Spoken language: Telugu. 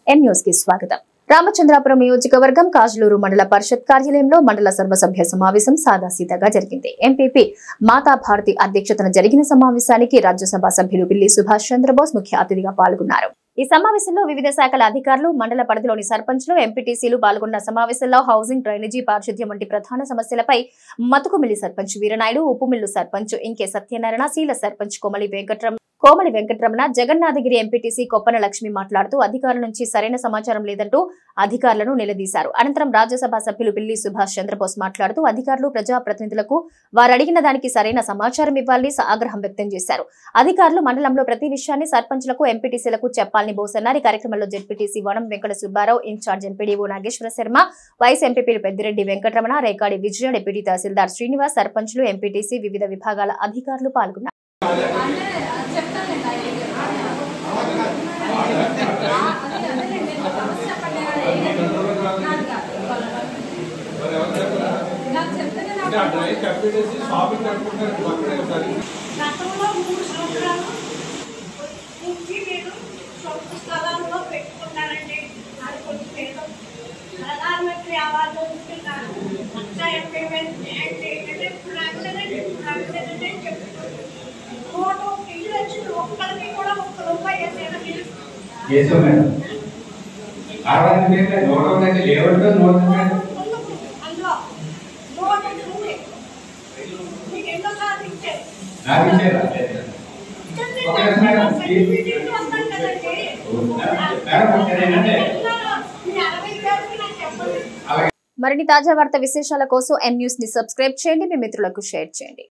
ఎం న్యూస్ కి స్వాగతం. రామచంద్రాపురం నియోజకవర్గం కాజలూరు మండల పరిషత్ కార్యాలయంలో మండల సర్వసభ్య సమావేశం సాదాసీదాగా జరిగింది. ఎంపీపీ మాతా భారతి అధ్యక్షతన జరిగిన సమావేశానికి రాజ్యసభ సభ్యులు పిల్లి సుభాష్ చంద్రబోస్ ముఖ్య అతిథిగా పాల్గొన్నారు. ఈ సమావేశంలో వివిధ శాఖల అధికారులు, మండల పరిధిలోని సర్పంచ్లు, ఎంపీటీసీలు పాల్గొన్న సమావేశంలో హౌసింగ్, డ్రైనేజీ, పారిశుద్ధ్యం వంటి ప్రధాన సమస్యలపై మతుకుమిల్లి సర్పంచ్ వీరనాయుడు, ఉప్పుమిల్లు సర్పంచ్ ఇంకే సత్యనారాయణ, శీల సర్పంచ్ కోమలి వెంకటరమణ, జగన్నాథగిరి ఎంపీటీసీ కొప్పన లక్ష్మి మాట్లాడుతూ అధికారుల నుంచి సరైన సమాచారం లేదంటూ అధికారులను నిలదీశారు. అనంతరం రాజ్యసభ సభ్యులు పిల్లి సుభాష్ చంద్రబోస్ మాట్లాడుతూ అధికారులు, ప్రజాప్రతినిధులకు వారు అడిగిన దానికి సరైన సమాచారం ఇవ్వాలని ఆగ్రహం వ్యక్తం చేశారు. అధికారులు మండలంలో ప్రతి విషయాన్ని సర్పంచ్లకు, ఎంపీటీసీలకు చెప్పాలని బోసన్నారు. ఈ కార్యక్రమంలో ZPTC Vanam Venkata Subbarao, in charge MPDO Nageswara Sharma, vice ఎంపీపీలు పెద్దిరెడ్డి వెంకటరమణ, రేకాడి విజయ, డిప్యూటీ తహసీల్దార్ శ్రీనివాస్, సర్పంచ్లు, ఎంపీటీసీ, వివిధ విభాగాల అధికారులు పాల్గొన్నారు. ప్రధానమంత్రి ఆవాస్ ఒక్కరికి కూడా ఒక్క రూపాయి మరిన్ని తాజా వార్త విశేషాల కోసం ఎం న్యూస్ ని సబ్స్క్రైబ్ చేయండి, మీ మిత్రులకు షేర్ చేయండి.